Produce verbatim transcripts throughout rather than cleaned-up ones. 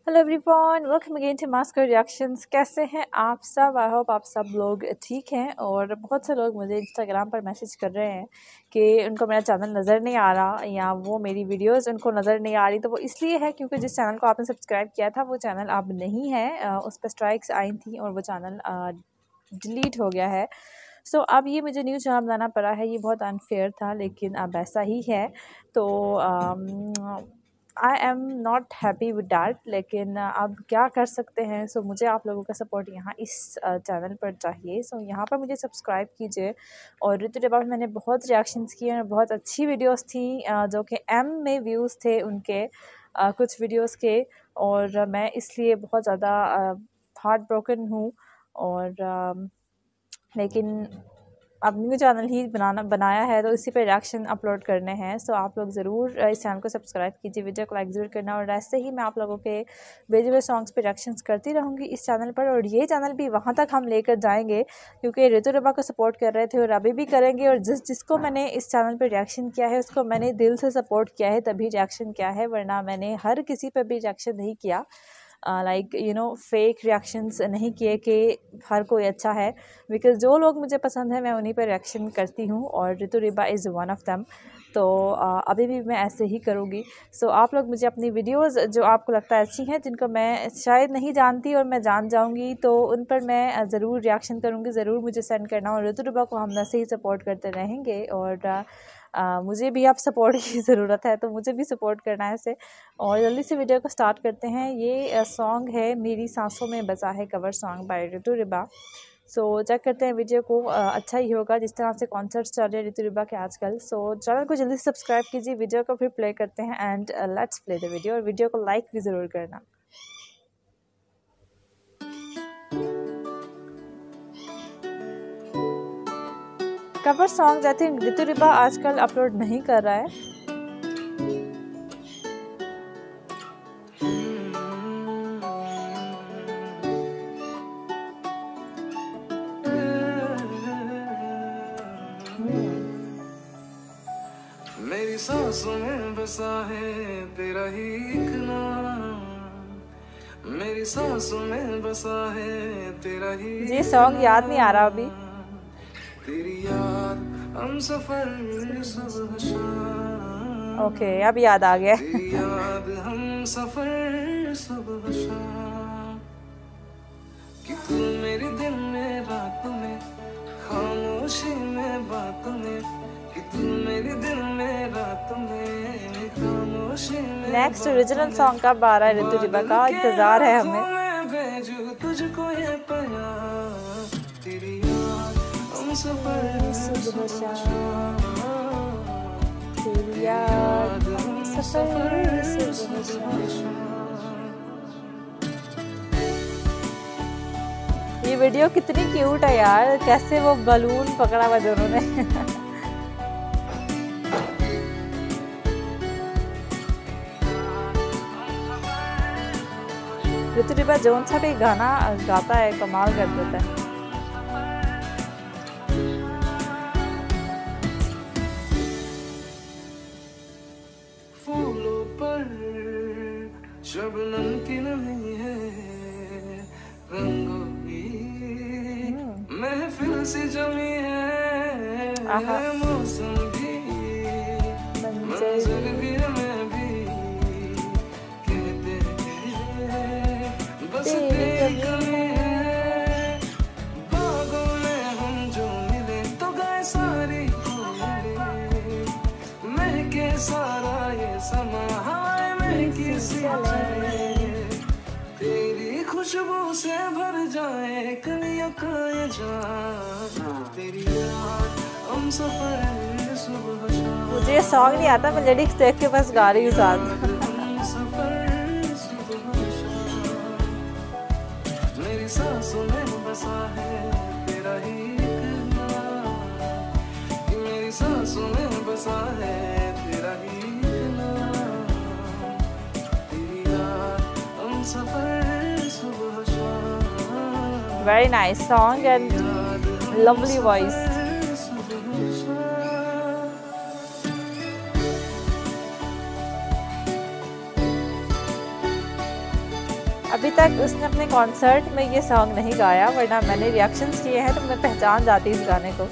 Hello everyone, welcome again to Maskar reactions. कैसे हैं आप सब? आई होप आप सब लोग ठीक हैं। और बहुत से लोग मुझे इंस्टाग्राम पर मैसेज कर रहे हैं कि उनको मेरा चैनल नज़र नहीं आ रहा या वो मेरी वीडियोस उनको नज़र नहीं आ रही। तो वो इसलिए है क्योंकि जिस चैनल को आपने सब्सक्राइब किया था वो चैनल अब नहीं है, उस पर स्ट्राइक्स आई थी और वो चैनल डिलीट हो गया है। सो so, अब ये मुझे न्यू चैनल बनाना पड़ा है। ये बहुत अनफेयर था लेकिन अब ऐसा ही है। तो I am not happy with that, लेकिन अब क्या कर सकते हैं। सो so, मुझे आप लोगों का सपोर्ट यहाँ इस चैनल पर चाहिए। सो so, यहाँ पर मुझे सब्सक्राइब कीजिए। और ऋतु डिबा में मैंने बहुत रिएक्शंस किए और बहुत अच्छी वीडियोस थी जो कि एम में व्यूज़ थे उनके आ, कुछ वीडियोस के। और मैं इसलिए बहुत ज़्यादा हार्ट ब्रोकन हूँ। और आ, लेकिन अब न्यू चैनल ही बनाना बनाया है तो इसी पे रिएक्शन अपलोड करने हैं। सो आप लोग ज़रूर इस चैनल को सब्सक्राइब कीजिए, वीडियो को लाइक ज़रूर करना। और ऐसे ही मैं आप लोगों के भेजे हुए सॉन्ग्स पे रिएक्शंस करती रहूँगी इस चैनल पर। और ये चैनल भी वहाँ तक हम लेकर जाएंगे क्योंकि ऋतु डिबा को सपोर्ट कर रहे थे और अभी भी करेंगे। और जिस जिसको मैंने इस चैनल पर रिएक्शन किया है उसको मैंने दिल से सपोर्ट किया है, तभी रिएक्शन किया है, वरना मैंने हर किसी पर भी रिएक्शन नहीं किया। Like you know fake reactions नहीं किए कि हर कोई अच्छा है। बिकॉज़ जो लोग मुझे पसंद है मैं उन्हीं पर रिएक्शन करती हूँ और Ritu Diba is one of them. तो uh, अभी भी मैं ऐसे ही करूँगी। सो so, आप लोग मुझे अपनी वीडियोस जो आपको लगता है अच्छी हैं, जिनको मैं शायद नहीं जानती और मैं जान जाऊँगी, तो उन पर मैं ज़रूर रिएक्शन करूँगी। ज़रूर मुझे सेंड करना। और ऋतु डिबा को हम ऐसे ही सपोर्ट करते रहेंगे। और uh, Uh, मुझे भी आप सपोर्ट की ज़रूरत है तो मुझे भी सपोर्ट करना है इसे। और जल्दी से वीडियो को स्टार्ट करते हैं। ये सॉन्ग है मेरी सांसों में बसा है, cover song by Ritu Diba. So check करते हैं वीडियो को। uh, अच्छा ही होगा जिस तरह से कॉन्सर्ट्स चल रहे हैं ऋतु डिबा के आजकल। सो चैनल को जल्दी से सब्सक्राइब कीजिए, वीडियो को फिर प्ले करते हैं and let's play the video. और वीडियो को लाइक भी ज़रूर करना। Cover song I think Ritu Diba आजकल अपलोड नहीं कर रहा है। मेरी सांसों में बसा है तेरा ही एक नाम, मेरी सांसों में बसा है तेरा ही। ये सॉन्ग याद नहीं आ रहा अभी। तेरी याद हम सफर सुबह शाम। ओके अब याद आ गया। तेरी याद हम सफर सुबह शाम। कि तू मेरे दिन में रातों में, खामोशी में बातों में, कि तू मेरे दिल में रातों में, खामोशी में। नेक्स्ट ओरिजिनल सॉन्ग कब आ रहा है ऋतु डिबा का इंतजार है हमें। भेजू तुझको ये पैगाम, तेरी याद हम सफर सुबह शाम, तेरी याद हम सफर सुबह शाम। ये वीडियो कितनी क्यूट है यार, कैसे वो बलून पकड़ा हुआ दोनों ने। ऋतु डिबा जोन सा भी गाना गाता है कमाल कर देता है। फूलों पर शबनम की नमी है, रंगों की महफिल से जमी है, मौसम भी मंजिल भी मैं भी कहते हैं बस तेरी कमी है। बागों में हम जो मिले तो गाए सारी कोयलें, महके सारा ये समा हवाएं महकी सी चले, तेरी खुशबू से भर जाए कलियों का ये जान, तेरी याद हम सफर सुबह शाम। मुझे सॉन्ग नहीं आता, मैं लिरिक्स देख के बस गा रही हूँ साथ। हम सफर सुबह शाम। मेरी सांसों में बसा है तेरा ही एक नाम, मेरी सांसों में बसा है तेरा ही एक नाम, तेरी याद हम सफर सुबह शाम। Very nice song and lovely voice. अभी तक उसने अपने कॉन्सर्ट में ये सॉन्ग नहीं गाया, वरना मैंने रिएक्शंस किए हैं तो मैं पहचान जाती इस गाने को।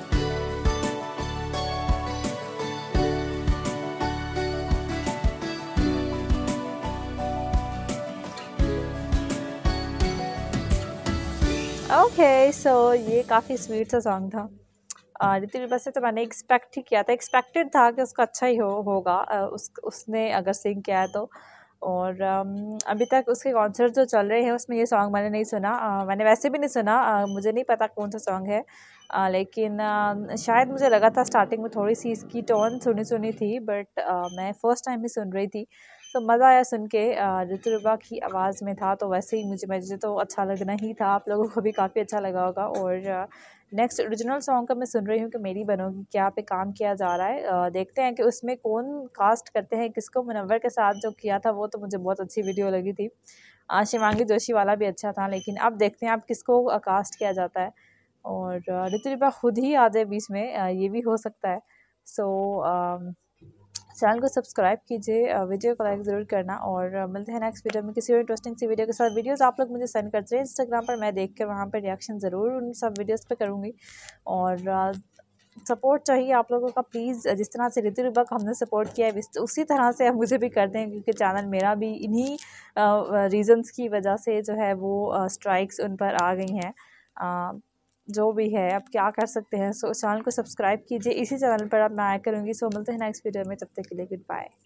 ओके सो ये काफ़ी स्वीट सा सॉन्ग था। ऋतिक विभा से तो मैंने एक्सपेक्ट ही किया था, एक्सपेक्टेड था कि उसका अच्छा ही हो होगा, उस उसने अगर सिंग किया है तो। और um, अभी तक उसके कॉन्सर्ट जो चल रहे हैं उसमें ये सॉन्ग मैंने नहीं सुना। uh, मैंने वैसे भी नहीं सुना, uh, मुझे नहीं पता कौन सा सॉन्ग है, uh, लेकिन uh, शायद मुझे लगा था स्टार्टिंग में थोड़ी सी इसकी टोन सुनी सुनी थी, बट uh, मैं फ़र्स्ट टाइम ही सुन रही थी तो मज़ा आया सुन के। ऋतु विभा की आवाज़ में था तो वैसे ही मुझे मुझे तो अच्छा लगना ही था, आप लोगों को भी काफ़ी अच्छा लगा होगा। और नेक्स्ट ओरिजिनल सॉन्ग का मैं सुन रही हूँ कि मेरी बनोगी क्या पे काम किया जा रहा है। uh, देखते हैं कि उसमें कौन कास्ट करते हैं किसको। मुनव्वर के साथ जो किया था वो तो मुझे बहुत अच्छी वीडियो लगी थी। uh, शिवांगी जोशी वाला भी अच्छा था, लेकिन अब देखते हैं अब किसको कास्ट किया जाता है। और ऋतु विभा खुद ही आ जाए बीच में, uh, ये भी हो सकता है। सो so, चैनल को सब्सक्राइब कीजिए, वीडियो को लाइक ज़रूर करना, और मिलते हैं नेक्स्ट वीडियो में किसी और इंटरेस्टिंग सी वीडियो के साथ। वीडियोस आप लोग मुझे सेंड करते हैं इंस्टाग्राम पर, मैं देख कर वहाँ पर रिएक्शन ज़रूर उन सब वीडियोस पे करूँगी। और सपोर्ट चाहिए आप लोगों का प्लीज़, जिस तरह से ऋतु विभा को हमने सपोर्ट किया है उसी तरह से आप मुझे भी कर दें, क्योंकि चैनल मेरा भी इन्हीं रीज़न्स की वजह से जो है वो स्ट्राइक्स उन पर आ गई हैं। जो भी है अब क्या कर सकते हैं। सो चैनल को सब्सक्राइब कीजिए, इसी चैनल पर अब मैं आया करूँगी। सो मिलते हैं नेक्स्ट वीडियो में, तब तक के लिए गुड बाय।